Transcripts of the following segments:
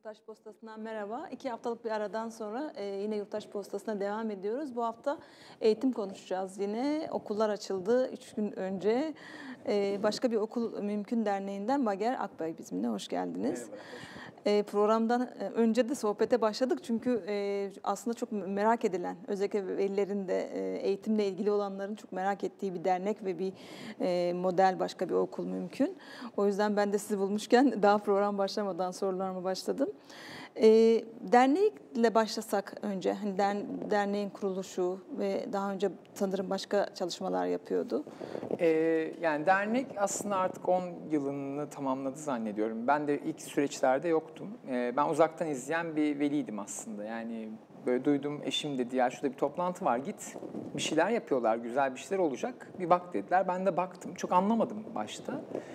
Yurttaş Postası'ndan merhaba. 2 haftalık bir aradan sonra yine Yurttaş Postası'na devam ediyoruz. Bu hafta eğitim konuşacağız yine. Okullar açıldı 3 gün önce. Başka bir Okul Mümkün Derneği'nden Bager Akbay bizimle. Hoş geldiniz. Merhaba. Programdan önce de sohbete başladık çünkü aslında çok merak edilen, özellikle velilerin de eğitimle ilgili olanların çok merak ettiği bir dernek ve bir model, başka bir okul mümkün. O yüzden ben de sizi bulmuşken daha program başlamadan sorularıma başladım. Dernekle başlasak önce, hani derneğin kuruluşu ve daha önce sanırım başka çalışmalar yapıyordu. Yani dernek aslında artık 10 yılını tamamladı zannediyorum. Ben de ilk süreçlerde yoktum. Ben uzaktan izleyen bir veliydim aslında. Yani böyle duydum, eşim dedi ya şurada bir toplantı var, git bir şeyler yapıyorlar, güzel bir şeyler olacak. Bir bak dediler. Ben de baktım. Çok anlamadım başta.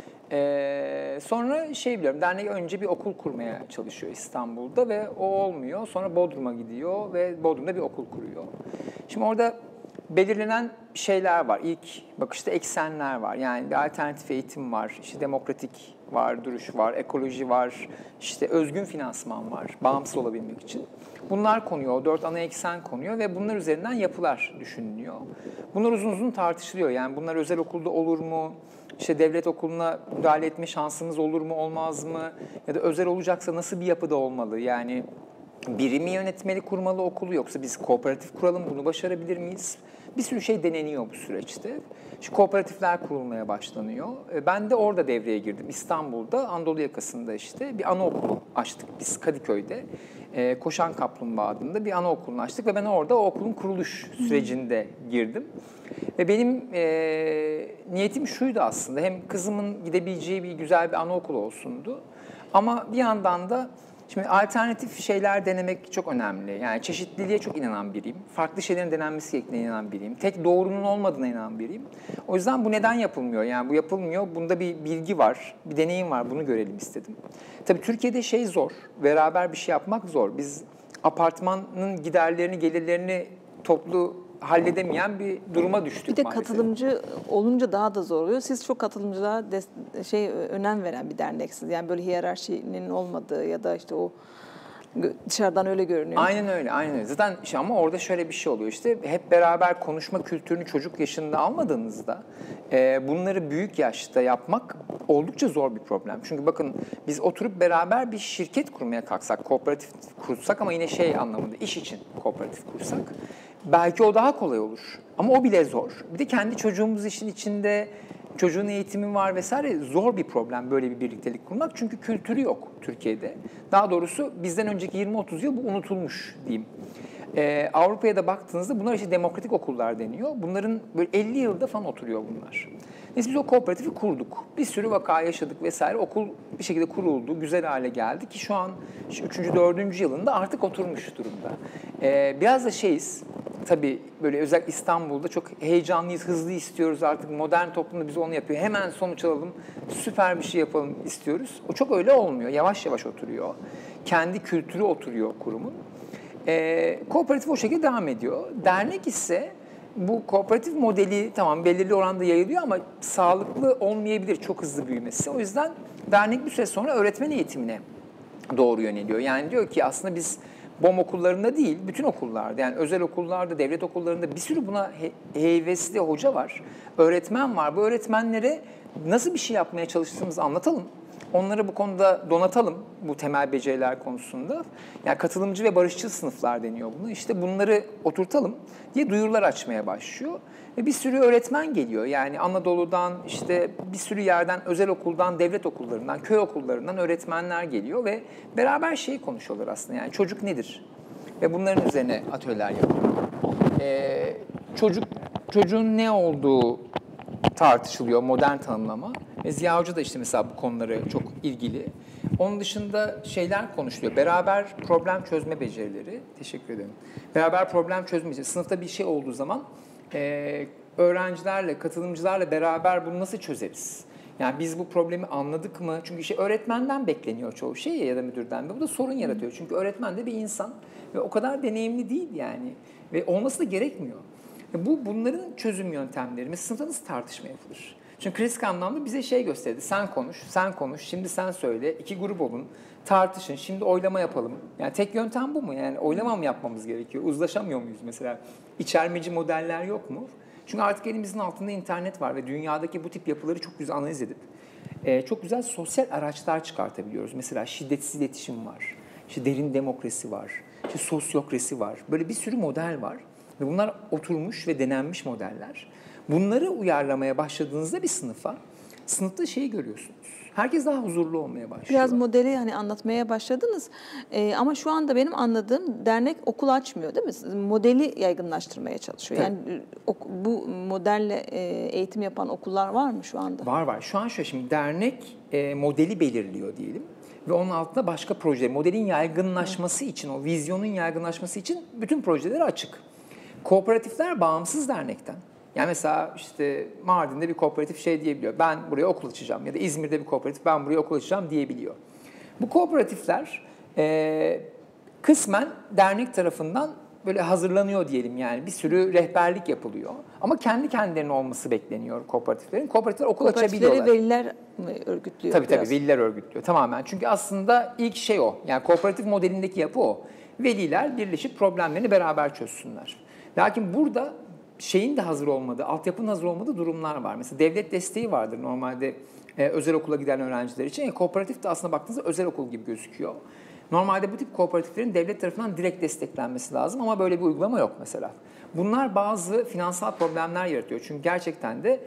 Sonra biliyorum, dernek önce bir okul kurmaya çalışıyor İstanbul'da ve o olmuyor. Sonra Bodrum'a gidiyor ve Bodrum'da bir okul kuruyor. Şimdi orada belirlenen şeyler var. İlk bakışta eksenler var. Yani bir alternatif eğitim var, işte demokratik var, duruş var, ekoloji var, işte özgün finansman var, bağımsız olabilmek için. Bunlar konuyor, 4 ana eksen konuyor ve bunlar üzerinden yapılar düşünülüyor. Bunlar uzun uzun tartışılıyor. Yani bunlar özel okulda olur mu? İşte devlet okuluna müdahale etme şansımız olur mu, olmaz mı? Ya da özel olacaksa nasıl bir yapıda olmalı? Yani biri mi yönetmeli, kurmalı okulu, yoksa biz kooperatif kuralım, bunu başarabilir miyiz? Bir sürü şey deneniyor bu süreçte. Şu kooperatifler kurulmaya başlanıyor. Ben de orada devreye girdim. İstanbul'da, Anadolu yakasında işte bir anaokulu açtık biz Kadıköy'de. Koşan Kaplumbağa adında bir anaokulunu açtık ve ben orada o okulun kuruluş sürecinde girdim. Ve benim niyetim şuydu aslında, hem kızımın gidebileceği bir güzel bir anaokulu olsundu. Ama bir yandan da şimdi alternatif şeyler denemek çok önemli. Yani çeşitliliğe çok inanan biriyim. Farklı şeylerin denenmesi gerektiğine inanan biriyim. Tek doğrunun olmadığına inanan biriyim. O yüzden bu neden yapılmıyor? Yani bu yapılmıyor, bunda bir bilgi var, bir deneyim var, bunu görelim istedim. Tabii Türkiye'de zor, beraber bir şey yapmak zor. Biz apartmanın giderlerini, gelirlerini toplu halledemeyen bir duruma düştük Bir de maalesef. katılımcı olunca daha da zor oluyor. Siz çok katılımcılığa önem veren bir derneksiniz. Yani böyle hiyerarşinin olmadığı ya da işte o dışarıdan öyle görünüyor. Aynen öyle, aynen öyle. Zaten ama orada şöyle bir şey oluyor işte, hep beraber konuşma kültürünü çocuk yaşında almadığınızda bunları büyük yaşta yapmak oldukça zor bir problem. Çünkü bakın, biz oturup beraber bir şirket kurmaya kalksak, kooperatif kursak ama yine anlamında iş için kooperatif kursak belki o daha kolay olur. Ama o bile zor. Bir de kendi çocuğumuz işin içinde, çocuğun eğitimi var vesaire, zor bir problem böyle bir birliktelik kurmak. Çünkü kültürü yok Türkiye'de. Daha doğrusu bizden önceki 20-30 yıl bu unutulmuş diyeyim. Avrupa'ya da baktığınızda bunlar işte demokratik okullar deniyor. Bunların böyle 50 yılda falan oturuyor bunlar. Neyse biz o kooperatifi kurduk. Bir sürü vaka yaşadık vesaire. Okul bir şekilde kuruldu, güzel hale geldi ki şu an 3. 4. yılında artık oturmuş durumda. Biraz da tabii böyle özellikle İstanbul'da çok heyecanlıyız, hızlı istiyoruz artık. Modern toplumda biz onu yapıyor. Hemen sonuç alalım, süper bir şey yapalım istiyoruz. O çok öyle olmuyor. Yavaş yavaş oturuyor. Kendi kültürü oturuyor kurumun. Kooperatif o şekilde devam ediyor. Dernek ise bu kooperatif modeli tamam belirli oranda yayılıyor ama sağlıklı olmayabilir çok hızlı büyümesi. O yüzden dernek bir süre sonra öğretmen eğitimine doğru yöneliyor. Yani diyor ki aslında biz BOM okullarında değil, bütün okullarda, yani özel okullarda, devlet okullarında bir sürü buna hevesli hoca var, öğretmen var. Bu öğretmenlere nasıl bir şey yapmaya çalıştığımızı anlatalım. Onları bu konuda donatalım, bu temel beceriler konusunda. Yani katılımcı ve barışçıl sınıflar deniyor buna. İşte bunları oturtalım diye duyurular açmaya başlıyor. Ve bir sürü öğretmen geliyor. Yani Anadolu'dan, işte bir sürü yerden, özel okuldan, devlet okullarından, köy okullarından öğretmenler geliyor ve beraber konuşuyorlar aslında. Yani çocuk nedir? Ve bunların üzerine atölyeler yapıyor. Çocuğun ne olduğu tartışılıyor, modern tanımlama. Ve Ziya Hoca da işte mesela bu konulara çok ilgili. Onun dışında konuşuluyor. Beraber problem çözme becerileri. Teşekkür ederim. Beraber problem çözme becerileri. Sınıfta bir şey olduğu zaman öğrencilerle, katılımcılarla beraber bunu nasıl çözeriz? Yani biz bu problemi anladık mı? Çünkü öğretmenden bekleniyor çoğu şey ya da müdürden. Bu da sorun yaratıyor. Çünkü öğretmen de bir insan ve o kadar deneyimli değil yani. Ve olması da gerekmiyor. Bunların çözüm yöntemleri. Mesela sınıfta nasıl tartışma yapılır? Çünkü klasik anlamda bize şey gösterdi. Sen konuş, sen konuş, şimdi sen söyle, 2 grup olun, tartışın, şimdi oylama yapalım. Yani tek yöntem bu mu? Yani oylama mı yapmamız gerekiyor? Uzlaşamıyor muyuz mesela? İçermeci modeller yok mu? Çünkü artık elimizin altında internet var ve dünyadaki bu tip yapıları çok güzel analiz edip çok güzel sosyal araçlar çıkartabiliyoruz. Mesela şiddetsiz iletişim var, işte derin demokrasi var, işte sosyokrasi var. Böyle bir sürü model var. Ve bunlar oturmuş ve denenmiş modeller. Bunları uyarlamaya başladığınızda bir sınıfta şeyi görüyorsunuz. Herkes daha huzurlu olmaya başlıyor. Biraz modeli hani anlatmaya başladınız. Ama şu anda benim anladığım dernek okul açmıyor değil mi? Modeli yaygınlaştırmaya çalışıyor. Tabii. Yani bu modelle eğitim yapan okullar var mı şu anda? Var. Şu an şöyle, şimdi dernek modeli belirliyor diyelim. Ve onun altında başka proje, modelin yaygınlaşması için, o vizyonun yaygınlaşması için bütün projeleri açık. Kooperatifler bağımsız dernekten. Yani mesela işte Mardin'de bir kooperatif şey diyebiliyor. Ben buraya okul açacağım, ya da İzmir'de bir kooperatif ben buraya okul açacağım diyebiliyor. Bu kooperatifler kısmen dernek tarafından böyle hazırlanıyor diyelim, yani bir sürü rehberlik yapılıyor. Ama kendi kendilerine olması bekleniyor kooperatiflerin. Kooperatifler okul açabiliyorlar. Kooperatifleri veliler mi örgütlüyor? Tabii veliler örgütlüyor tamamen. Çünkü aslında ilk şey o. Yani kooperatif modelindeki yapı o. Veliler birleşip problemlerini beraber çözsünler. Lakin burada şeyin de hazır olmadığı, altyapının hazır olmadığı durumlar var. Mesela devlet desteği vardır normalde özel okula giden öğrenciler için. Kooperatif de aslında baktığınızda özel okul gibi gözüküyor. Normalde bu tip kooperatiflerin devlet tarafından direkt desteklenmesi lazım ama böyle bir uygulama yok mesela. Bunlar bazı finansal problemler yaratıyor. Çünkü gerçekten de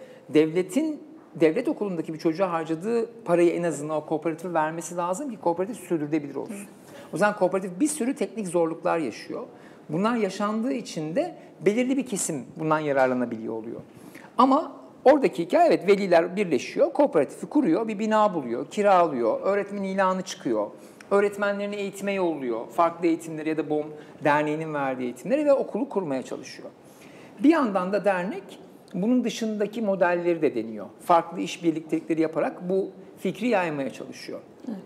devlet okulundaki bir çocuğa harcadığı parayı en azından o kooperatife vermesi lazım ki kooperatif sürdürülebilir olsun. O yüzden kooperatif bir sürü teknik zorluklar yaşıyor. Bunlar yaşandığı için de belirli bir kesim bundan yararlanabiliyor oluyor. Ama oradaki hikaye, evet, veliler birleşiyor, kooperatifi kuruyor, bir bina buluyor, kiralıyor, öğretmen ilanı çıkıyor, öğretmenlerini eğitime yolluyor, farklı eğitimleri ya da BOM derneğinin verdiği eğitimleri ve okulu kurmaya çalışıyor. Bir yandan da dernek bunun dışındaki modelleri de deniyor. Farklı iş birliktelikleri yaparak bu fikri yaymaya çalışıyor.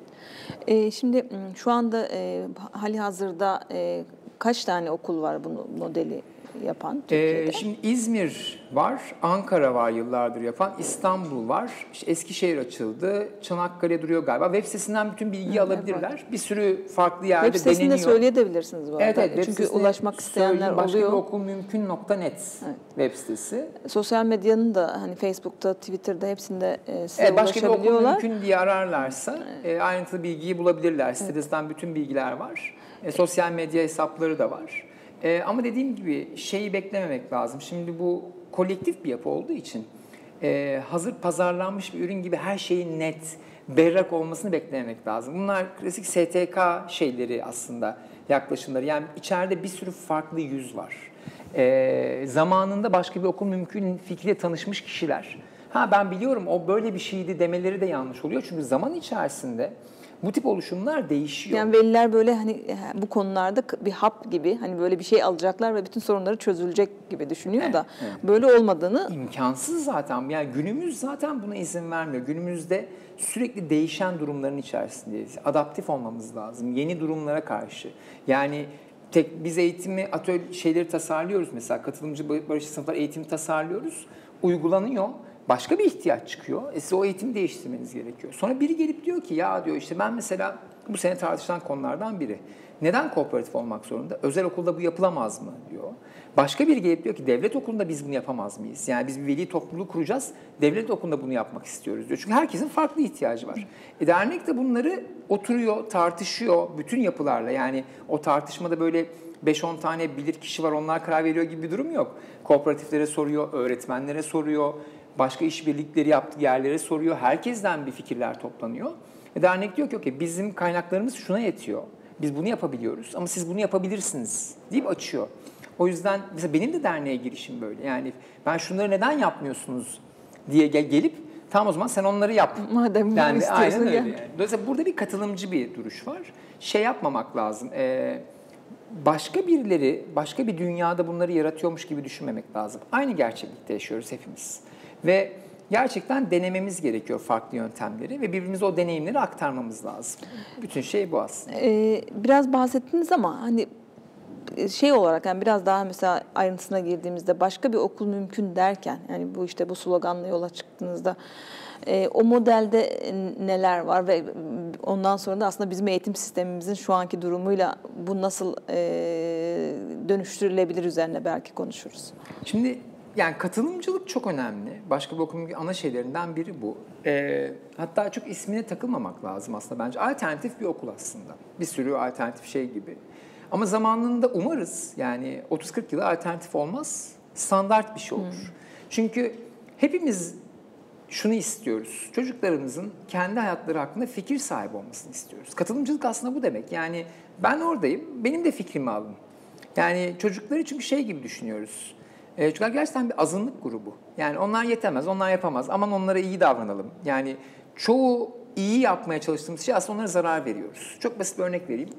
Evet. Şimdi şu anda halihazırda kaç tane okul var bunu modeli yapan Türkiye'de? Şimdi İzmir var, Ankara var yıllardır yapan, İstanbul var, işte Eskişehir açıldı, Çanakkale duruyor galiba. Web sitesinden bütün bilgiyi alabilirler. Evet. Bir sürü farklı yerde deneniyor. Web sitesinde söyleyebilirsiniz bu arada. Evet, çünkü ulaşmak isteyenler oluyor. Başkabirokulmümkün.net web sitesi. Sosyal medyanın da hani Facebook'ta, Twitter'da hepsinde size ulaşabiliyorlar. Başka bir okul mümkün diye ararlarsa ayrıntılı bilgiyi bulabilirler. Sitesinden bütün bilgiler var. Sosyal medya hesapları da var. Ama dediğim gibi şeyi beklememek lazım. Şimdi bu kolektif bir yapı olduğu için hazır pazarlanmış bir ürün gibi her şeyin net, berrak olmasını beklememek lazım. Bunlar klasik STK şeyleri aslında, yaklaşımları. Yani içeride bir sürü farklı yüz var. Zamanında başka bir okul mümkün fikriyle tanışmış kişiler. Ben biliyorum o böyle bir şeydi demeleri de yanlış oluyor. Çünkü zaman içerisinde bu tip oluşumlar değişiyor. Yani veliler böyle hani bu konularda bir hap gibi hani böyle bir şey alacaklar ve bütün sorunları çözülecek gibi düşünüyor da böyle olmadığını... İmkansız zaten. Yani günümüz zaten buna izin vermiyor. Günümüzde sürekli değişen durumların içerisindeyiz. Adaptif olmamız lazım yeni durumlara karşı. Yani biz eğitimi, atölye şeyleri tasarlıyoruz mesela. Katılımcı barışçı sınıflar eğitimi tasarlıyoruz. Uygulanıyor. Başka bir ihtiyaç çıkıyor. Siz o eğitimi değiştirmeniz gerekiyor. Sonra biri gelip diyor ki ya diyor işte ben mesela bu sene tartışılan konulardan biri. Neden kooperatif olmak zorunda? Özel okulda bu yapılamaz mı diyor. Başka biri gelip diyor ki devlet okulunda biz bunu yapamaz mıyız? Yani biz bir veli topluluğu kuracağız. Devlet okulunda bunu yapmak istiyoruz diyor. Çünkü herkesin farklı ihtiyacı var. Dernek de bunları oturuyor, tartışıyor bütün yapılarla. Yani o tartışmada böyle 5-10 tane bilir kişi var, onlar karar veriyor gibi bir durum yok. Kooperatiflere soruyor, öğretmenlere soruyor. Başka işbirlikleri yaptığı yerlere soruyor. Herkesten bir fikirler toplanıyor. Dernek diyor ki okey, bizim kaynaklarımız şuna yetiyor. Biz bunu yapabiliyoruz ama siz bunu yapabilirsiniz deyip açıyor. O yüzden mesela benim de derneğe girişim böyle. Yani ben şunları neden yapmıyorsunuz diye gelip tamam o zaman sen onları yap. Madem bunu istiyorsun. Aynen öyle. Yani. Dolayısıyla burada bir katılımcı bir duruş var. Şey yapmamak lazım. Başka birileri, başka bir dünyada bunları yaratıyormuş gibi düşünmemek lazım. Aynı gerçeklikte yaşıyoruz hepimiz. Ve gerçekten denememiz gerekiyor farklı yöntemleri ve birbirimize o deneyimleri aktarmamız lazım. Bütün şey bu aslında. Biraz bahsettiniz ama hani şey olarak yani biraz daha mesela ayrıntısına girdiğimizde başka bir okul mümkün derken yani bu işte bu sloganla yola çıktığınızda o modelde neler var ve ondan sonra da aslında bizim eğitim sistemimizin şu anki durumuyla bu nasıl dönüştürülebilir üzerine belki konuşuruz. Şimdi yani katılımcılık çok önemli. Başka bir okulun ana şeylerinden biri bu. Hatta çok ismine takılmamak lazım aslında bence. Alternatif bir okul aslında. Bir sürü alternatif şey gibi. Ama zamanında umarız yani 30-40 yıla alternatif olmaz, standart bir şey olur. Çünkü hepimiz şunu istiyoruz. Çocuklarımızın kendi hayatları hakkında fikir sahibi olmasını istiyoruz. Katılımcılık aslında bu demek. Yani ben oradayım, benim de fikrimi alın. Yani çocukları çünkü şey gibi düşünüyoruz. Çocuklar gerçekten bir azınlık grubu. Yani onlar yetemez, onlar yapamaz. Aman onlara iyi davranalım. Yani çoğu iyi yapmaya çalıştığımız şey aslında onlara zarar veriyoruz. Çok basit bir örnek vereyim.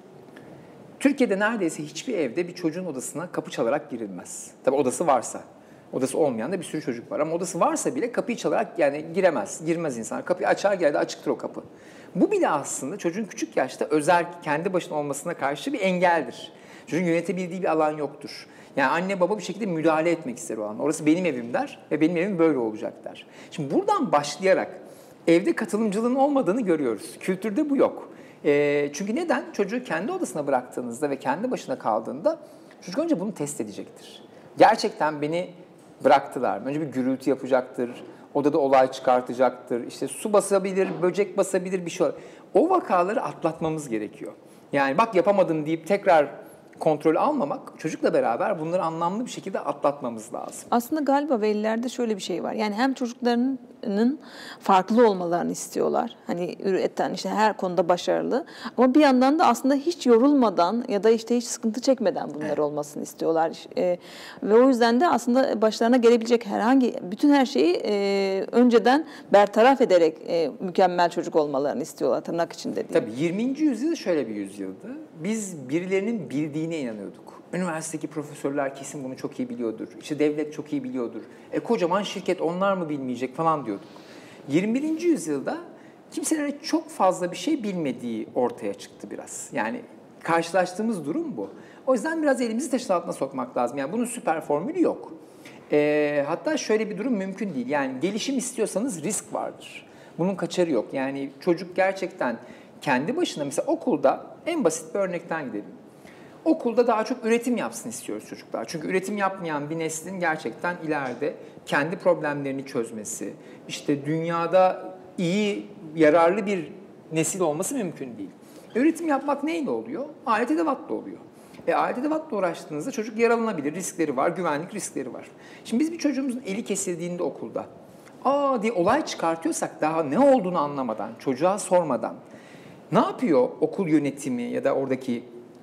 Türkiye'de neredeyse hiçbir evde bir çocuğun odasına kapı çalarak girilmez. Tabii odası varsa. Odası olmayan da bir sürü çocuk var. Ama odası varsa bile kapıyı çalarak yani girmez insanlar. Kapıyı açar geldi, açıktır o kapı. Bu bile aslında çocuğun küçük yaşta özel, kendi başına olmasına karşı bir engeldir. Çocuğun yönetebildiği bir alan yoktur. Yani anne baba bir şekilde müdahale etmek ister o an. Orası benim evim der ve benim evim böyle olacak der. Şimdi buradan başlayarak evde katılımcılığın olmadığını görüyoruz. Kültürde bu yok. Çünkü neden? Çocuğu kendi odasına bıraktığınızda ve kendi başına kaldığında çocuk önce bunu test edecektir. Gerçekten beni bıraktılar. Önce bir gürültü yapacaktır, odada olay çıkartacaktır, işte su basabilir, böcek basabilir bir şey olur. O vakaları atlatmamız gerekiyor. Yani bak yapamadın deyip tekrar kontrol almamak, çocukla beraber bunları anlamlı bir şekilde atlatmamız lazım. Aslında galiba velilerde şöyle bir şey var. Yani hem çocuklarının farklı olmalarını istiyorlar. Hani üreten işte her konuda başarılı. Ama bir yandan da aslında hiç yorulmadan ya da işte hiç sıkıntı çekmeden bunlar olmasını istiyorlar. Ve o yüzden de aslında başlarına gelebilecek bütün her şeyi önceden bertaraf ederek mükemmel çocuk olmalarını istiyorlar tırnak içinde diyeyim. Tabii 20. yüzyıl şöyle bir yüzyıldı. Biz birilerinin bildiğine inanıyorduk. Üniversitedeki profesörler kesin bunu çok iyi biliyordur. İşte devlet çok iyi biliyordur. Kocaman şirket onlar mı bilmeyecek falan diyorduk. 21. yüzyılda kimsenin çok fazla bir şey bilmediği ortaya çıktı biraz. Yani karşılaştığımız durum bu. O yüzden biraz elimizi taşın altına sokmak lazım. Yani bunun süper formülü yok. Hatta şöyle bir durum mümkün değil. Yani gelişim istiyorsanız risk vardır. Bunun kaçarı yok. Yani çocuk gerçekten kendi başına mesela okulda en basit bir örnekten gidelim. Okulda daha çok üretim yapsın istiyoruz çocuklar. Çünkü üretim yapmayan bir neslin gerçekten ileride kendi problemlerini çözmesi, işte dünyada iyi, yararlı bir nesil olması mümkün değil. Üretim yapmak neyle oluyor? Alet edevatla oluyor. Alet edevatla uğraştığınızda çocuk yaralanabilir, riskleri var, güvenlik riskleri var. Şimdi biz bir çocuğumuzun eli kesildiğinde okulda, diye olay çıkartıyorsak daha ne olduğunu anlamadan, çocuğa sormadan, ne yapıyor okul yönetimi ya da oradaki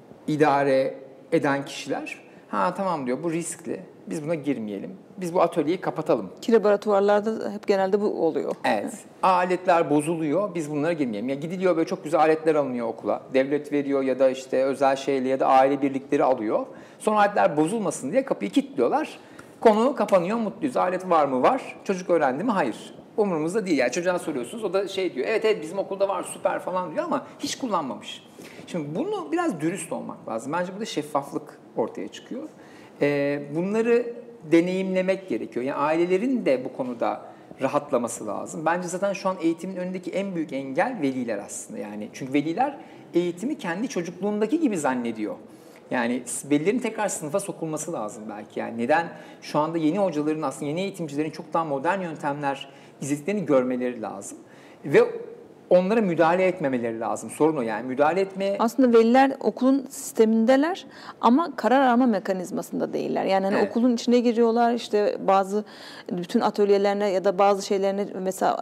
idare eden kişiler? Tamam diyor, bu riskli. Biz buna girmeyelim. Biz bu atölyeyi kapatalım. Ki laboratuvarlarda hep genelde bu oluyor. Evet. Aletler bozuluyor. Biz bunlara girmeyelim. Ya gidiliyor böyle çok güzel aletler alınıyor okula. Devlet veriyor ya da işte özel şeyle ya da aile birlikleri alıyor. Sonra aletler bozulmasın diye kapıyı kilitliyorlar. Konu kapanıyor, mutluyuz. Alet var mı? Var. Çocuk öğrendi mi? Hayır. Umurumuzda değil. Yani çocuğa soruyorsunuz. O da şey diyor. Evet bizim okulda var süper falan diyor ama hiç kullanmamış. Şimdi bunu biraz dürüst olmak lazım. Bence burada şeffaflık ortaya çıkıyor. Bunları deneyimlemek gerekiyor. Yani ailelerin de bu konuda rahatlaması lazım. Bence zaten şu an eğitimin önündeki en büyük engel veliler aslında. Yani çünkü veliler eğitimi kendi çocukluğundaki gibi zannediyor. Yani velilerin tekrar sınıfa sokulması lazım belki. Yani neden şu anda yeni hocaların aslında yeni eğitimcilerin çok daha modern yöntemler izlediklerini görmeleri lazım. Ve onlara müdahale etmemeleri lazım. Sorun o yani. Müdahale etmeye... Aslında veliler okulun sistemindeler ama karar alma mekanizmasında değiller. Yani hani okulun içine giriyorlar işte bütün atölyelerine ya da bazı şeylerine mesela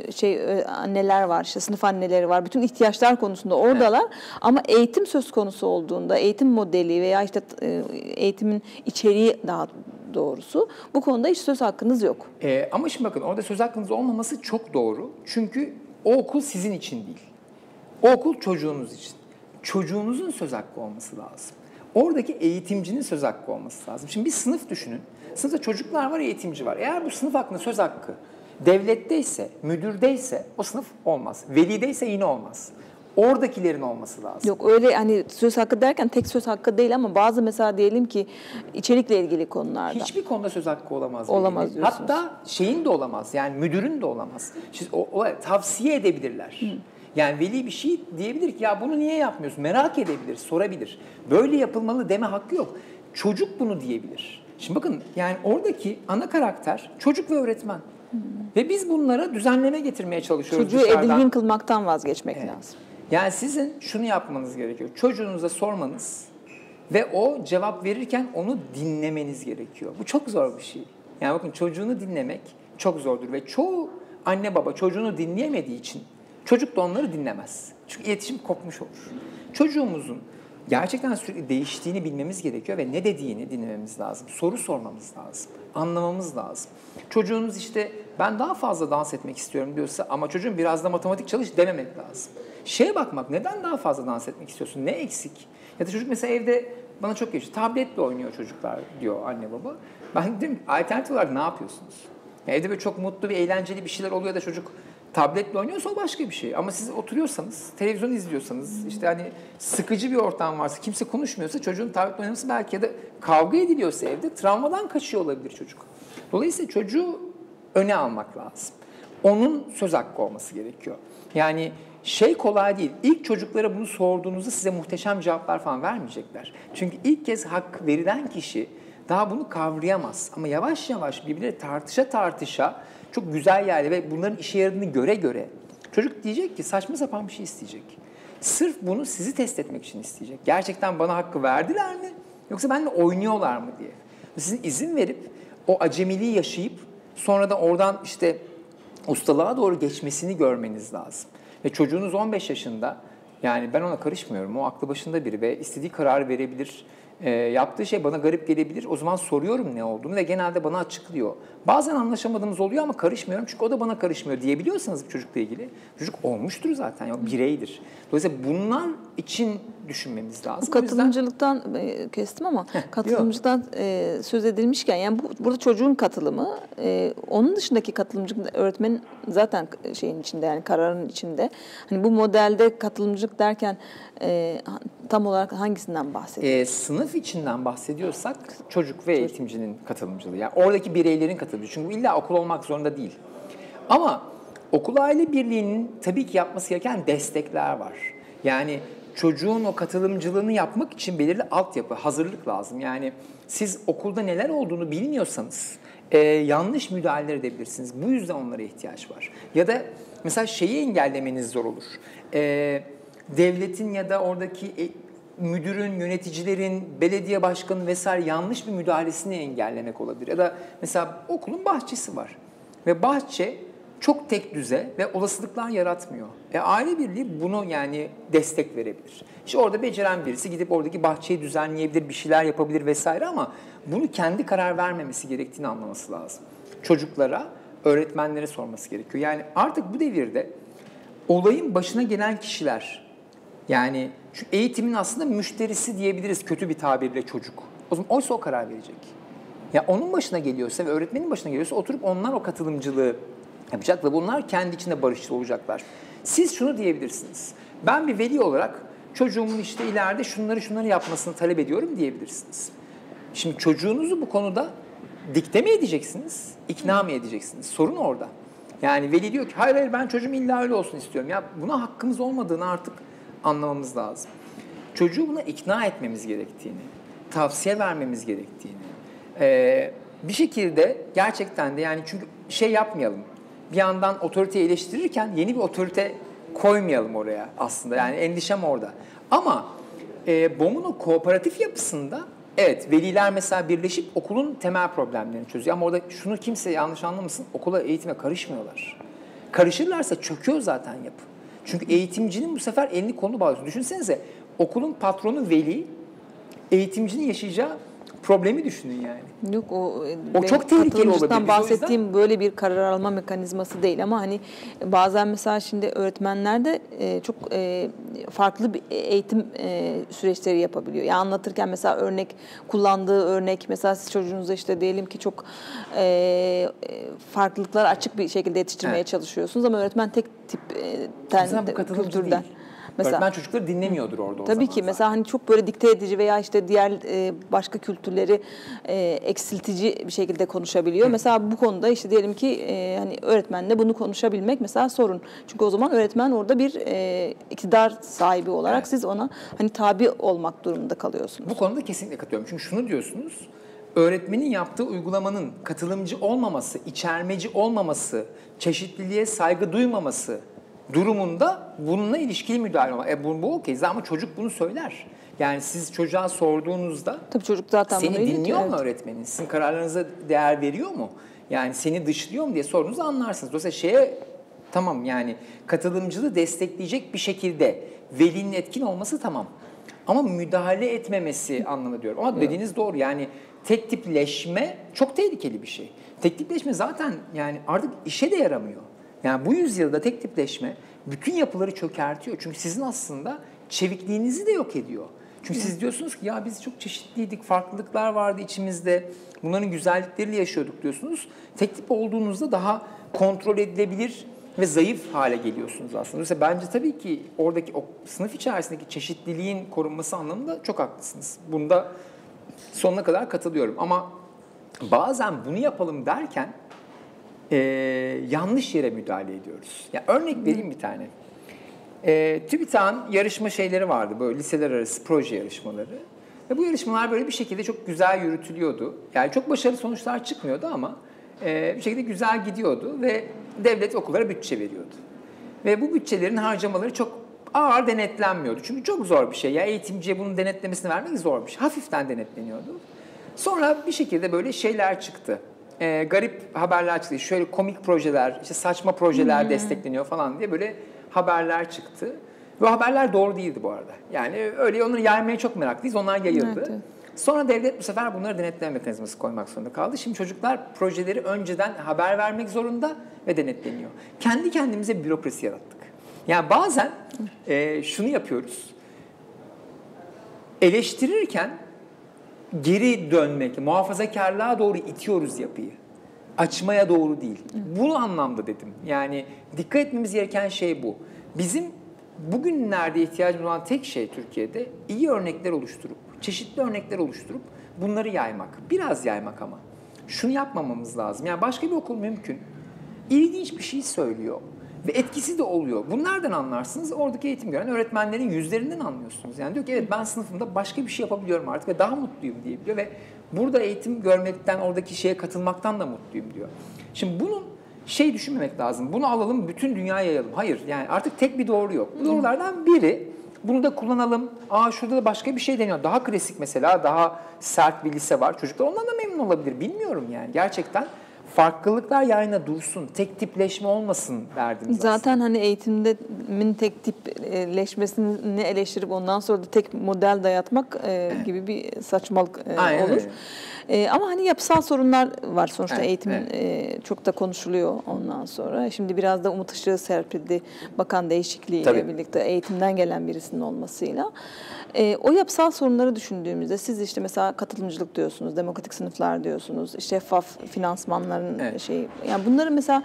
anneler var, işte sınıf anneleri var. Bütün ihtiyaçlar konusunda oradalar. Ama eğitim söz konusu olduğunda, eğitim modeli veya işte eğitimin içeriği daha doğrusu bu konuda hiç söz hakkınız yok. Ama şimdi bakın orada söz hakkınız olmaması çok doğru. Çünkü o okul sizin için değil. O okul çocuğunuz için. Çocuğunuzun söz hakkı olması lazım. Oradaki eğitimcinin söz hakkı olması lazım. Şimdi bir sınıf düşünün. Sınıfta çocuklar var, eğitimci var. Eğer bu sınıf hakkında söz hakkı devletteyse, müdürdeyse o sınıf olmaz. Velideyse yine olmaz. oradakilerin olması lazım. Yok öyle hani söz hakkı derken tek söz hakkı değil ama bazı mesela diyelim ki içerikle ilgili konularda. Hiçbir konuda söz hakkı olamaz. Olamaz diyorsunuz. Hatta şeyin de olamaz. Yani müdürün de olamaz. O tavsiye edebilirler. Yani veli bir şey diyebilir ki ya bunu niye yapmıyorsun? Merak edebilir, sorabilir. Böyle yapılmalı deme hakkı yok. Çocuk bunu diyebilir. Şimdi bakın yani oradaki ana karakter çocuk ve öğretmen. Ve biz bunlara düzenleme getirmeye çalışıyoruz Çocuğu dışarıdan. edilgin kılmaktan vazgeçmek Evet. lazım. Yani sizin şunu yapmanız gerekiyor. Çocuğunuza sormanız ve o cevap verirken onu dinlemeniz gerekiyor. Bu çok zor bir şey. Yani bakın çocuğunu dinlemek çok zordur ve çoğu anne baba çocuğunu dinleyemediği için çocuk da onları dinlemez. Çünkü iletişim kopmuş olur. Çocuğumuzun gerçekten sürekli değiştiğini bilmemiz gerekiyor ve ne dediğini dinlememiz lazım. Soru sormamız lazım. Anlamamız lazım. Çocuğunuz işte ben daha fazla dans etmek istiyorum diyorsa ama çocuğum biraz da matematik çalış dememek lazım. Şeye bakmak, neden daha fazla dans etmek istiyorsun? Ne eksik? Ya da çocuk mesela evde bana çok geçiyor. Tabletle oynuyor çocuklar diyor anne baba. Ben diyorum alternatif olarak ne yapıyorsunuz? Ya evde böyle çok mutlu ve eğlenceli bir şeyler oluyor da çocuk tabletle oynuyorsa o başka bir şey. Ama siz oturuyorsanız, televizyon izliyorsanız, işte hani sıkıcı bir ortam varsa, kimse konuşmuyorsa çocuğun tabletle oynaması belki ya da kavga ediliyorsa evde travmadan kaçıyor olabilir çocuk. Dolayısıyla çocuğu öne almak lazım. Onun söz hakkı olması gerekiyor. Yani şey kolay değil. İlk çocuklara bunu sorduğunuzda size muhteşem cevaplar falan vermeyecekler. Çünkü ilk kez hak verilen kişi daha bunu kavrayamaz. Ama yavaş yavaş birbirleri tartışa çok güzel yerle ve bunların işe yaradığını göre çocuk diyecek ki saçma sapan bir şey isteyecek. Sırf bunu sizi test etmek için isteyecek. Gerçekten bana hakkı verdiler mi? Yoksa benimle oynuyorlar mı diye. Sizin izin verip o acemiliği yaşayıp sonra da oradan işte ustalığa doğru geçmesini görmeniz lazım. Ve çocuğunuz 15 yaşında, yani ben ona karışmıyorum. O aklı başında biri ve istediği kararı verebilir. Yaptığı şey bana garip gelebilir. O zaman soruyorum ne olduğunu ve genelde bana açıklıyor. Bazen anlaşamadığımız oluyor ama karışmıyorum çünkü o da bana karışmıyor diyebiliyorsanız bir çocukla ilgili. Çocuk olmuştur zaten, yani bireydir. Dolayısıyla bunlar için düşünmemiz lazım. Bu katılımcılıktan kestim ama katılımcılıktan söz edilmişken yani burada çocuğun katılımı, onun dışındaki katılımcılık öğretmenin zaten şeyin içinde, yani kararın içinde. Hani bu modelde katılımcılık derken tam olarak hangisinden bahsediyoruz? Sınıf içinden bahsediyorsak çocuk ve eğitimcinin katılımcılığı. Yani oradaki bireylerin katılımcılığı. Çünkü illa okul olmak zorunda değil. Ama okul aile birliğinin tabii ki yapması gereken destekler var. Yani çocuğun o katılımcılığını yapmak için belirli altyapı, hazırlık lazım. Yani siz okulda neler olduğunu bilmiyorsanız yanlış müdahaleler edebilirsiniz. Bu yüzden onlara ihtiyaç var. Ya da mesela şeyi engellemeniz zor olur. Devletin ya da oradaki müdürün, yöneticilerin, belediye başkanı vesaire yanlış bir müdahalesini engellemek olabilir. Ya da mesela okulun bahçesi var ve bahçe çok tek düze ve olasılıklar yaratmıyor. Aile birliği bunu yani destek verebilir. İşte orada beceren birisi gidip oradaki bahçeyi düzenleyebilir, bir şeyler yapabilir vesaire ama bunu kendi karar vermemesi gerektiğini anlaması lazım. Çocuklara, öğretmenlere sorması gerekiyor. Yani artık bu devirde olayın başına gelen kişiler, yani şu eğitimin aslında müşterisi diyebiliriz kötü bir tabirle çocuk. O zaman oysa o karar verecek. Ya onun başına geliyorsa ve öğretmenin başına geliyorsa oturup onlar o katılımcılığı yapacak ve bunlar kendi içinde barışçıl olacaklar. Siz şunu diyebilirsiniz. Ben bir veli olarak çocuğumun işte ileride şunları yapmasını talep ediyorum diyebilirsiniz. Şimdi çocuğunuzu bu konuda dikte mi edeceksiniz, ikna mı edeceksiniz? Sorun orada. Yani veli diyor ki hayır ben çocuğum illa öyle olsun istiyorum. Ya buna hakkımız olmadığını artık anlamamız lazım. Çocuğu buna ikna etmemiz gerektiğini, tavsiye vermemiz gerektiğini, bir şekilde gerçekten de yani çünkü şey yapmayalım. Bir yandan otoriteyi eleştirirken yeni bir otorite koymayalım oraya aslında. Yani endişem orada. Ama BOM'un kooperatif yapısında evet veliler mesela birleşip okulun temel problemlerini çözüyor. Ama orada şunu kimse yanlış anlamasın, okula eğitime karışmıyorlar. Karışırlarsa çöküyor zaten yapı. Çünkü eğitimcinin bu sefer elini kolunu bağlıyor. Düşünsenize okulun patronu veli, eğitimcinin yaşayacağı problemi düşünün yani. Yok o çok tehlikeli olabilir. Biz bahsettiğim böyle bir karar alma mekanizması değil ama hani bazen mesela şimdi öğretmenler de çok farklı bir eğitim süreçleri yapabiliyor. Yani anlatırken mesela kullandığı örnek mesela siz çocuğunuza işte diyelim ki çok farklılıklara açık bir şekilde yetiştirmeye çalışıyorsunuz ama öğretmen tek tip kültürden. Mesela, öğretmen çocukları dinlemiyordur orada o tabii zaman ki mesela zaten. hani çok böyle dikte edici veya işte diğer başka kültürleri eksiltici bir şekilde konuşabiliyor. Mesela bu konuda işte diyelim ki hani öğretmenle bunu konuşabilmek mesela sorun. Çünkü o zaman öğretmen orada bir iktidar sahibi olarak Evet. siz ona hani tabi olmak durumunda kalıyorsunuz. Bu konuda kesinlikle katılıyorum. Çünkü şunu diyorsunuz, öğretmenin yaptığı uygulamanın katılımcı olmaması, içermeci olmaması, çeşitliliğe saygı duymaması durumunda bununla ilişkili müdahale olmak. Bu okey ama çocuk bunu söyler. Yani siz çocuğa sorduğunuzda Tabii çocuk zaten bunu seni dinliyor mu evet. öğretmenin? Sizin kararlarınıza değer veriyor mu? Yani seni dışlıyor mu diye sorduğunuzda anlarsınız. Dolayısıyla tamam yani katılımcılığı destekleyecek bir şekilde velinin etkin olması tamam. Ama müdahale etmemesi anlamı diyorum. Ama dediğiniz doğru yani tek tipleşme çok tehlikeli bir şey. Tek tipleşme zaten yani artık işe de yaramıyor. Yani bu yüzyılda tek tipleşme bütün yapıları çökertiyor. Çünkü sizin aslında çevikliğinizi de yok ediyor. Çünkü siz diyorsunuz ki ya biz çok çeşitliydik, farklılıklar vardı içimizde, bunların güzellikleriyle yaşıyorduk diyorsunuz. Tek tip olduğunuzda daha kontrol edilebilir ve zayıf hale geliyorsunuz aslında. Dolayısıyla bence tabii ki oradaki o sınıf içerisindeki çeşitliliğin korunması anlamında çok haklısınız. Bunda sonuna kadar katılıyorum. Ama bazen bunu yapalım derken yanlış yere müdahale ediyoruz. Ya örnek vereyim bir tane. TÜBİTAK'ın yarışma şeyleri vardı, böyle liseler arası proje yarışmaları. Ve bu yarışmalar böyle bir şekilde çok güzel yürütülüyordu. Yani çok başarılı sonuçlar çıkmıyordu ama bir şekilde güzel gidiyordu ve devlet okullara bütçe veriyordu. Ve bu bütçelerin harcamaları çok ağır denetlenmiyordu. Çünkü çok zor bir şey. Ya eğitimciye bunun denetlemesini vermek zor bir şey. Hafiften denetleniyordu. Sonra bir şekilde böyle şeyler çıktı. Garip haberler çıktı. Şöyle komik projeler, işte saçma projeler destekleniyor falan diye böyle haberler çıktı. Ve o haberler doğru değildi bu arada. Yani öyle onları yaymaya çok meraklıyız. Onlar yayıldı. Evet. Sonra devlet bu sefer bunları denetleme mekanizması koymak zorunda kaldı. Şimdi çocuklar projeleri önceden haber vermek zorunda ve denetleniyor. Kendi kendimize bir bürokrasi yarattık. Yani bazen şunu yapıyoruz. Eleştirirken geri dönmek, muhafazakarlığa doğru itiyoruz yapıyı. Açmaya doğru değil. Bu anlamda dedim. Yani dikkat etmemiz gereken şey bu. Bizim bugünlerde ihtiyacımız olan tek şey Türkiye'de iyi örnekler oluşturup, çeşitli örnekler oluşturup bunları yaymak. Biraz yaymak ama. Şunu yapmamamız lazım. Yani başka bir okul mümkün. İlginç bir şey söylüyor. Ve etkisi de oluyor. Bunlardan anlarsınız. Oradaki eğitim gören öğretmenlerin yüzlerinden anlıyorsunuz. Yani diyor ki evet ben sınıfımda başka bir şey yapabiliyorum artık ve daha mutluyum diyebiliyor. Ve burada eğitim görmekten, oradaki şeye katılmaktan da mutluyum diyor. Şimdi bunun düşünmemek lazım. Bunu alalım bütün dünyaya yayalım. Hayır yani artık tek bir doğru yok. Bu doğrulardan biri bunu da kullanalım. Şurada da başka bir şey deniyor. Daha klasik mesela daha sert bir lise var. Çocuklar ondan da memnun olabilir. Bilmiyorum yani. Gerçekten farklılıklar yayına dursun, tek tipleşme olmasın derdimiz Zaten aslında. hani eğitimin tek tipleşmesini eleştirip ondan sonra da tek model dayatmak gibi bir saçmalık Aynen olur. öyle. Ama hani yapısal sorunlar var sonuçta Evet, eğitimin çok da konuşuluyor ondan sonra. Şimdi biraz da umut ışığı serpildi bakan değişikliğiyle Tabii. birlikte eğitimden gelen birisinin olmasıyla. O yapısal sorunları düşündüğümüzde siz işte mesela katılımcılık diyorsunuz, demokratik sınıflar diyorsunuz, şeffaf finansmanların Evet. yani bunları mesela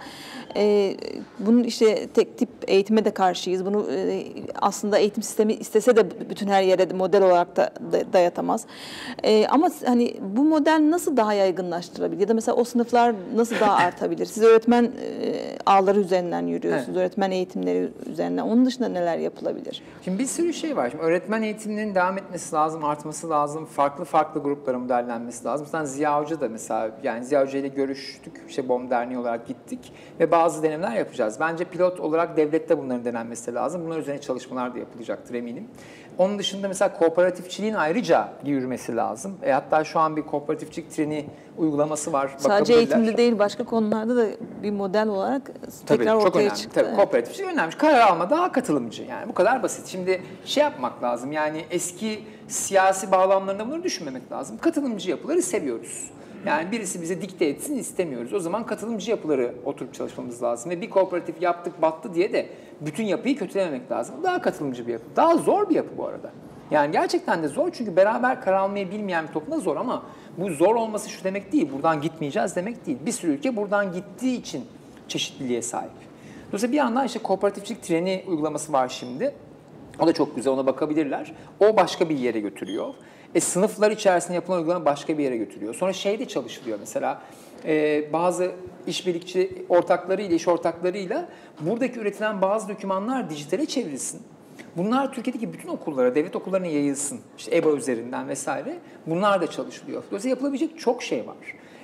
bunun işte tek tip eğitime de karşıyız. Bunu aslında eğitim sistemi istese de bütün her yere model olarak da dayatamaz. Ama hani bu model nasıl daha yaygınlaştırılabilir? Ya da mesela o sınıflar nasıl daha artabilir? Siz öğretmen ağları üzerinden yürüyorsunuz, Evet. öğretmen eğitimleri üzerinden. Onun dışında neler yapılabilir? Şimdi bir sürü şey var. Şimdi öğretmen eğitimlerinin devam etmesi lazım, artması lazım. Farklı gruplara modellenmesi lazım. Mesela Ziya Hoca da mesela, yani Ziya Hoca ile görüştük. İşte BOM Derneği olarak gittik ve bazı denemeler yapacağız. Bence pilot olarak devlette bunların denenmesi lazım. Bunlar üzerine çalışmalar da yapılacaktır eminim. Onun dışında mesela kooperatifçiliğin ayrıca yürümesi lazım. Hatta şu an bir kooperatifçilik treni uygulaması var. Sadece eğitimde değil, başka konularda da bir model olarak tekrar çok ortaya önemli. çıktı. Tabii, kooperatifçilik önemli. Karar alma daha katılımcı. Yani bu kadar basit. Şimdi yapmak lazım. Yani eski siyasi bağlamlarında bunları düşünmemek lazım. Katılımcı yapıları seviyoruz. Yani birisi bize dikte etsin istemiyoruz. O zaman katılımcı yapıları oturup çalışmamız lazım. Ve bir kooperatif yaptık battı diye de bütün yapıyı kötülememek lazım. Daha katılımcı bir yapı. Daha zor bir yapı bu arada. Yani gerçekten de zor çünkü beraber karar almayı bilmeyen bir toplumda zor ama bu zor olması şu demek değil. Buradan gitmeyeceğiz demek değil. Bir sürü ülke buradan gittiği için çeşitliliğe sahip. Dolayısıyla bir yandan işte kooperatifçilik treni uygulaması var şimdi. O da çok güzel, ona bakabilirler. O başka bir yere götürüyor. Sınıflar içerisinde yapılan uygulama başka bir yere götürüyor. Sonra şey de çalışılıyor mesela. Bazı işbirlikçi ortaklarıyla, iş ortaklarıyla buradaki üretilen bazı dokümanlar dijitale çevrilsin. Bunlar Türkiye'deki bütün okullara, devlet okullarına yayılsın. İşte EBA üzerinden vesaire. Bunlar da çalışılıyor. Dolayısıyla yapılabilecek çok şey var.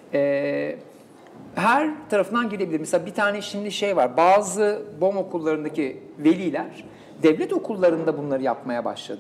Her tarafından girebilir. Mesela bir tane şimdi şey var. Bazı BOM okullarındaki veliler devlet okullarında bunları yapmaya başladı.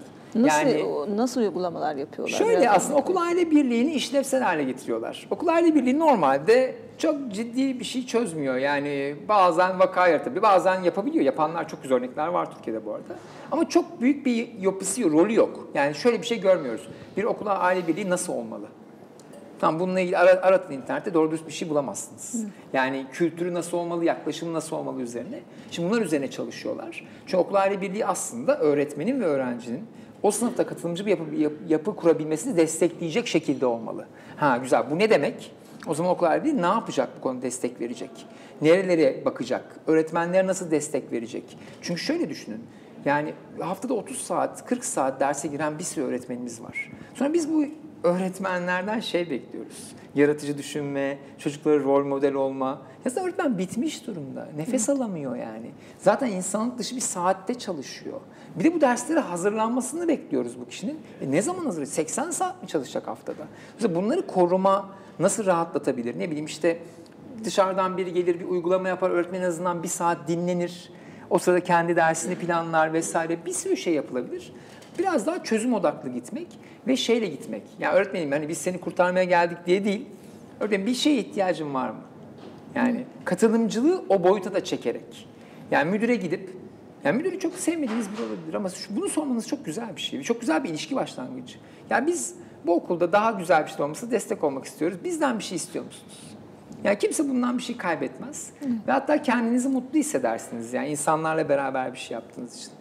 Nasıl uygulamalar yapıyorlar? Şöyle aslında okul aile birliğini işlevsel hale getiriyorlar. Okul aile birliği normalde çok ciddi bir şey çözmüyor. Yani bazen vaka yaratabiliyor, bazen yapabiliyor. Yapanlar çok güzel örnekler var Türkiye'de bu arada. Ama çok büyük bir yapısı, rolü yok. Yani şöyle bir şey görmüyoruz. Bir okul aile birliği nasıl olmalı? Tamam, bununla ilgili aratın internette, doğru dürüst bir şey bulamazsınız. Yani kültürü nasıl olmalı, yaklaşımı nasıl olmalı üzerine. Şimdi bunlar üzerine çalışıyorlar. Çünkü okul aile birliği aslında öğretmenin ve öğrencinin o sınıfta katılımcı bir yapı kurabilmesini destekleyecek şekilde olmalı. Ha güzel, bu ne demek? O zaman okul aile birliği ne yapacak, bu konuda destek verecek? Nerelere bakacak? Öğretmenlere nasıl destek verecek? Çünkü şöyle düşünün. Yani haftada 30 saat, 40 saat derse giren bir sürü öğretmenimiz var. Sonra biz bu öğretmenlerden şey bekliyoruz. Yaratıcı düşünme, çocuklara rol model olma. Ya öğretmen bitmiş durumda. Nefes alamıyor yani. Zaten insanlık dışı bir saatte çalışıyor. Bir de bu derslere hazırlanmasını bekliyoruz bu kişinin. Ne zaman hazırlayacak? 80 saat mi çalışacak haftada? Mesela bunları koruma nasıl rahatlatabilir? Ne bileyim işte dışarıdan biri gelir, bir uygulama yapar, öğretmen en azından bir saat dinlenir. O sırada kendi dersini planlar vesaire. Bir sürü şey yapılabilir. Biraz daha çözüm odaklı gitmek ve şeyle gitmek. Yani öğretmenim, hani biz seni kurtarmaya geldik diye değil. Öğretmenim, bir şeye ihtiyacın var mı? Yani katılımcılığı o boyuta da çekerek. Yani müdüre gidip, yani müdürü çok sevmediğiniz biri olabilir ama bunu sormanız çok güzel bir şey. Çok güzel bir ilişki başlangıcı. Yani biz bu okulda daha güzel bir şey olmasına destek olmak istiyoruz. Bizden bir şey istiyor musunuz? Yani kimse bundan bir şey kaybetmez. Ve hatta kendinizi mutlu hissedersiniz. Yani insanlarla beraber bir şey yaptığınız için.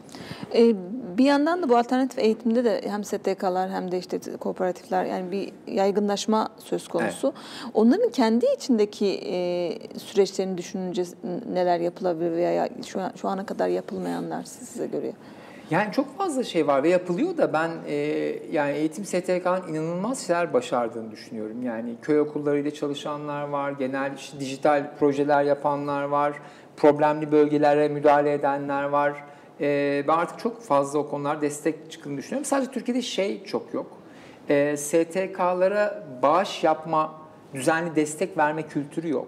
Bir yandan da bu alternatif eğitimde de hem STK'lar hem de işte kooperatifler, yani bir yaygınlaşma söz konusu. Evet. Onların kendi içindeki süreçlerini düşününce neler yapılabilir veya şu ana kadar yapılmayanlar size göre? Yani çok fazla şey var ve yapılıyor da ben yani eğitim STK'nın inanılmaz şeyler başardığını düşünüyorum. Yani köy okullarıyla çalışanlar var, genel işte dijital projeler yapanlar var, problemli bölgelere müdahale edenler var. Ben artık çok fazla o konularda destek çıktığını düşünüyorum. Sadece Türkiye'de şey çok yok. STK'lara bağış yapma, düzenli destek verme kültürü yok.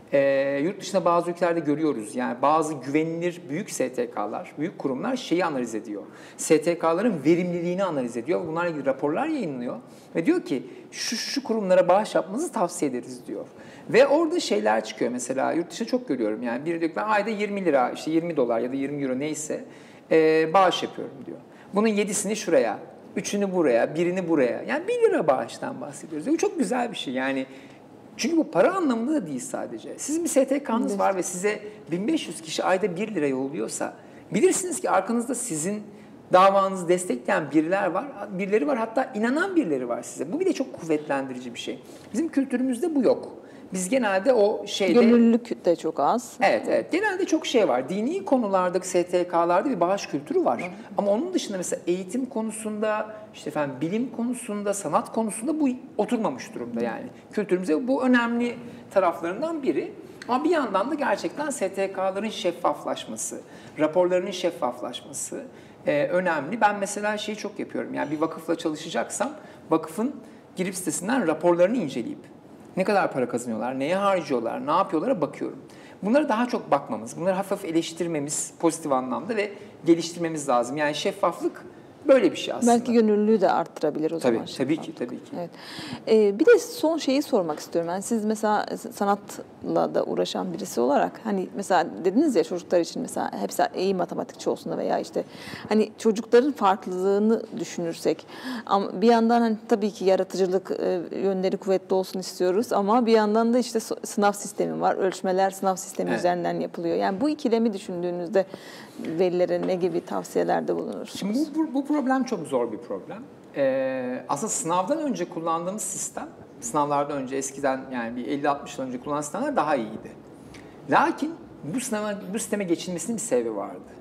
Yurt dışında bazı ülkelerde görüyoruz. Yani bazı güvenilir büyük STK'lar, büyük kurumlar şeyi analiz ediyor. STK'ların verimliliğini analiz ediyor. Bunlarla ilgili raporlar yayınlıyor. Ve diyor ki şu kurumlara bağış yapmanızı tavsiye ederiz diyor. Ve orada şeyler çıkıyor mesela. Yurt dışında çok görüyorum. Yani biri diyor ki ben ayda 20 lira, işte 20 dolar ya da 20 euro neyse bağış yapıyorum diyor. Bunun 7'sini şuraya, 3'ünü buraya, birini buraya. Yani 1 lira bağıştan bahsediyoruz. Bu çok güzel bir şey. Yani çünkü bu para anlamında da değil sadece. Sizin bir STK'nız var ve size 1500 kişi ayda 1 lira yolluyorsa bilirsiniz ki arkanızda sizin davanızı destekleyen birileri var, hatta inanan birileri var size. Bu bir de çok kuvvetlendirici bir şey. Bizim kültürümüzde bu yok. Biz genelde o şeyde... Gönüllülük de çok az. Evet. Genelde çok şey var. Dini konulardaki STK'larda bir bağış kültürü var. Ama onun dışında mesela eğitim konusunda, işte efendim bilim konusunda, sanat konusunda bu oturmamış durumda yani. Kültürümüzde bu önemli taraflarından biri. Ama bir yandan da gerçekten STK'ların şeffaflaşması, raporlarının şeffaflaşması önemli. Ben mesela şeyi çok yapıyorum. Yani bir vakıfla çalışacaksam vakıfın girip sitesinden raporlarını inceleyip ne kadar para kazanıyorlar, neye harcıyorlar, ne yapıyorlara bakıyorum. Bunlara daha çok bakmamız, bunları hafif eleştirmemiz pozitif anlamda ve geliştirmemiz lazım. Yani şeffaflık böyle bir şey aslında. Belki gönüllülüğü de arttırabilir o zaman. Tabii ki. Evet. Bir de son şeyi sormak istiyorum. Yani siz mesela sanatla da uğraşan birisi olarak, hani mesela dediniz ya çocuklar için mesela hepsi iyi matematikçi olsun da veya işte hani çocukların farklılığını düşünürsek, ama bir yandan hani tabii ki yaratıcılık yönleri kuvvetli olsun istiyoruz ama bir yandan da işte sınav sistemi var. Ölçmeler sınav sistemi üzerinden yapılıyor. Yani bu ikilemi düşündüğünüzde velilere ne gibi tavsiyelerde bulunursunuz? Şimdi bu problem çok zor bir problem. Aslında sınavdan önce kullandığımız sistem, sınavlardan önce eskiden yani bir 50-60 yıl önce kullanılan sistemler daha iyiydi. Lakin bu sisteme geçilmesinin bir sebebi vardı.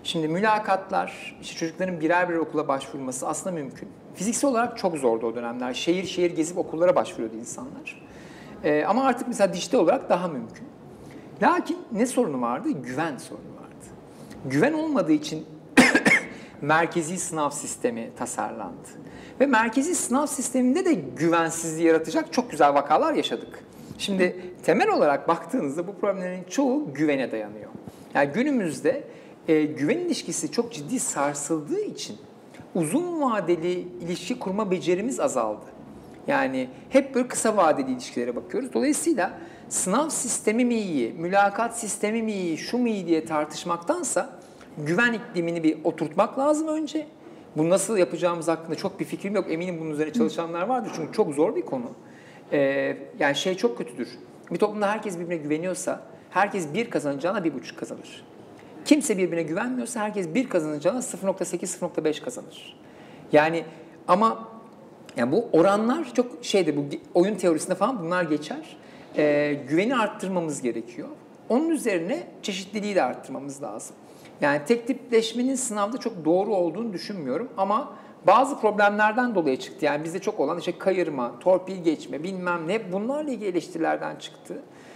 Şimdi mülakatlar, işte çocukların birer birer okula başvurması aslında mümkün. Fiziksel olarak çok zordu o dönemler. Şehir şehir gezip okullara başvuruyordu insanlar. Ama artık mesela dijital olarak daha mümkün. Lakin ne sorunu vardı? Güven sorunu vardı. Güven olmadığı için merkezi sınav sistemi tasarlandı. Ve merkezi sınav sisteminde de güvensizliği yaratacak çok güzel vakalar yaşadık. Şimdi temel olarak baktığınızda bu problemlerin çoğu güvene dayanıyor. Yani günümüzde güven ilişkisi çok ciddi sarsıldığı için uzun vadeli ilişki kurma becerimiz azaldı. Yani hep böyle kısa vadeli ilişkilere bakıyoruz. Dolayısıyla sınav sistemi mi iyi, mülakat sistemi mi iyi, şu mu iyi diye tartışmaktansa güven iklimini bir oturtmak lazım önce. Bunu nasıl yapacağımız hakkında çok bir fikrim yok. Eminim bunun üzerine çalışanlar vardır çünkü çok zor bir konu. Yani şey çok kötüdür. Bir toplumda herkes birbirine güveniyorsa herkes 1 kazanacağına 1,5 kazanır. Kimse birbirine güvenmiyorsa herkes 1 kazanacağına 0,8-0,5 kazanır. Yani ama yani bu oranlar çok şeydir, bu oyun teorisinde falan bunlar geçer. Güveni arttırmamız gerekiyor. Onun üzerine çeşitliliği de arttırmamız lazım. Yani tek tipleşmenin sınavda çok doğru olduğunu düşünmüyorum ama bazı problemlerden dolayı çıktı. Yani bizde çok olan işte kayırma, torpil geçme, bilmem ne bunlarla ilgili eleştirilerden çıktı.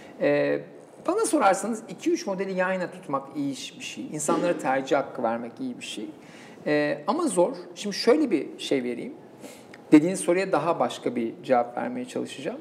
Bana sorarsanız 2-3 modeli yan yana tutmak iyi bir şey. İnsanlara tercih hakkı vermek iyi bir şey. Ama zor. Şimdi şöyle bir şey vereyim. Dediğiniz soruya daha başka bir cevap vermeye çalışacağım.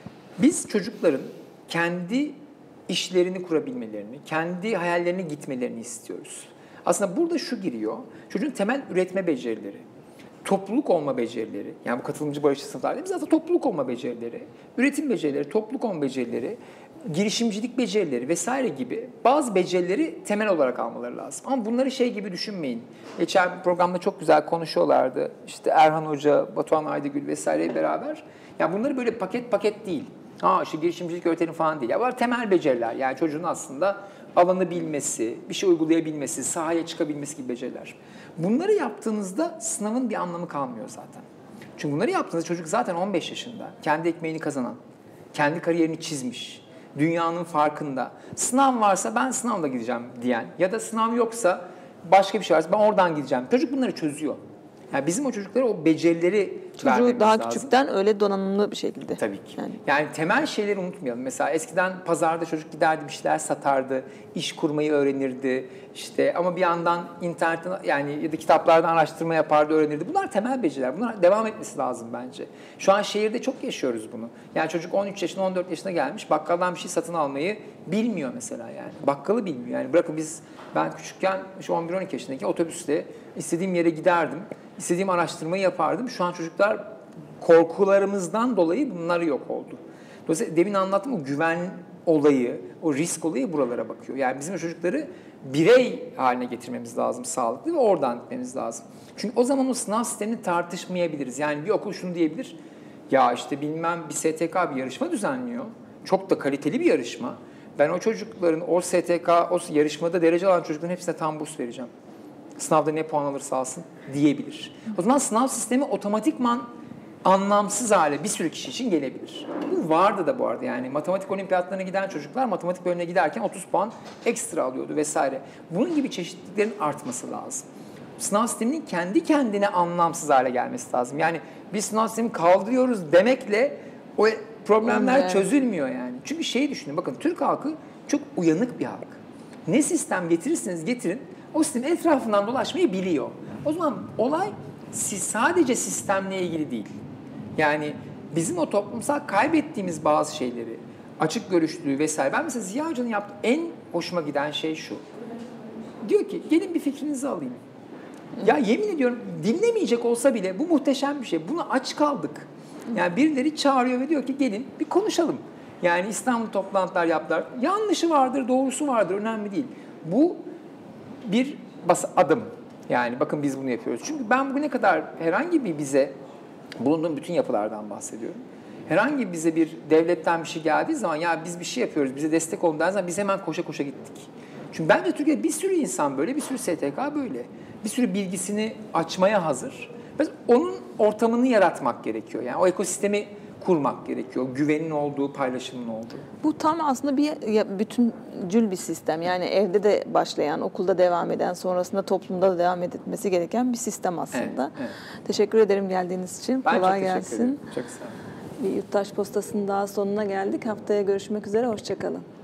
Biz çocukların kendi işlerini kurabilmelerini, kendi hayallerine gitmelerini istiyoruz. Aslında burada şu giriyor, çocuğun temel üretme becerileri, topluluk olma becerileri, yani bu katılımcı barışçı sınıflar değil, biz aslında topluluk olma becerileri, üretim becerileri, topluluk olma becerileri, girişimcilik becerileri vesaire gibi bazı becerileri temel olarak almaları lazım. Ama bunları şey gibi düşünmeyin. Geçen bir programda çok güzel konuşuyorlardı. İşte Erhan Hoca, Batuhan Aydıgül vesaire beraber. Yani bunları böyle paket paket değil. İşte girişimcilik öğreteni falan değil. Ya bunlar temel beceriler. Yani çocuğun aslında alanı bilmesi, bir şey uygulayabilmesi, sahaya çıkabilmesi gibi beceriler. Bunları yaptığınızda sınavın bir anlamı kalmıyor zaten. Çünkü bunları yaptığınızda çocuk zaten 15 yaşında, kendi ekmeğini kazanan, kendi kariyerini çizmiş, dünyanın farkında. Sınav varsa ben sınavla gideceğim diyen ya da sınav yoksa başka bir şey varsa ben oradan gideceğim. Çocuk bunları çözüyor. Yani bizim o çocuklara o becerileri çocuğu daha lazım. küçükten öyle donanımlı bir şekilde. Tabii ki. Yani temel şeyleri unutmayalım. Mesela eskiden pazarda çocuk giderdi bir şeyler satardı, iş kurmayı öğrenirdi. İşte ama bir yandan internetten yani ya da kitaplardan araştırma yapardı, öğrenirdi. Bunlar temel beceriler. Bunlar devam etmesi lazım bence. Şu an şehirde çok yaşıyoruz bunu. Yani çocuk 13 yaşına, 14 yaşına gelmiş, bakkaldan bir şey satın almayı bilmiyor mesela yani. Bakkalı bilmiyor. Yani bırakın ben küçükken şu 11-12 yaşındaki otobüsle istediğim yere giderdim. İstediğim araştırmayı yapardım. Şu an çocuklar korkularımızdan dolayı bunlar yok oldu. Dolayısıyla demin anlattığım o güven olayı, o risk olayı buralara bakıyor. Yani bizim çocukları birey haline getirmemiz lazım sağlıklı ve oradan gitmemiz lazım. Çünkü o zaman o sınav sistemini tartışmayabiliriz. Yani bir okul şunu diyebilir, ya işte bilmem bir STK bir yarışma düzenliyor. Çok da kaliteli bir yarışma. Ben o çocukların o STK, o yarışmada derece alan çocukların hepsine tam burs vereceğim. Sınavda ne puan alırsa alsın diyebilir. O zaman sınav sistemi otomatikman anlamsız hale bir sürü kişi için gelebilir. Bu vardı da bu arada yani matematik olimpiyatlarına giden çocuklar matematik bölümüne giderken 30 puan ekstra alıyordu vesaire. Bunun gibi çeşitliliklerin artması lazım. Sınav sisteminin kendi kendine anlamsız hale gelmesi lazım. Yani biz sınav sistemi kaldırıyoruz demekle o problemler çözülmüyor yani. Çünkü şeyi düşünün bakın Türk halkı çok uyanık bir halk. Ne sistem getirirseniz getirin o sistemin etrafından dolaşmayı biliyor. O zaman olay sadece sistemle ilgili değil. Yani bizim o toplumsal kaybettiğimiz bazı şeyleri, açık görüşlülüğü vesaire. Ben mesela Ziya Hoca'nın yaptığı en hoşuma giden şey şu. Diyor ki gelin bir fikrinizi alayım. Ya yemin ediyorum dinlemeyecek olsa bile bu muhteşem bir şey. Buna aç kaldık. Yani birileri çağırıyor ve diyor ki gelin bir konuşalım. Yani İstanbul toplantılar yaptılar. Yanlışı vardır, doğrusu vardır önemli değil. Bu bir adım. Yani bakın biz bunu yapıyoruz. Çünkü ben bugüne kadar herhangi bir bize bulunduğum bütün yapılardan bahsediyorum. Herhangi bize bir devletten bir şey geldiği zaman ya biz bir şey yapıyoruz, bize destek olun dersen biz hemen koşa koşa gittik. Çünkü bence Türkiye'de bir sürü insan böyle, bir sürü STK böyle. Bir sürü bilgisini açmaya hazır. Onun ortamını yaratmak gerekiyor. Yani o ekosistemi kurmak gerekiyor. Güvenin olduğu, paylaşımın olduğu. Bu tam aslında bütüncül bir sistem. Yani evde de başlayan, okulda devam eden, sonrasında toplumda da devam etmesi gereken bir sistem aslında. Evet, evet. Teşekkür ederim geldiğiniz için. Ben Kolay çok teşekkür gelsin. ederim. Çok sağ olun. Bir Yurttaş Postası'nın daha sonuna geldik. Haftaya görüşmek üzere. Hoşça kalın.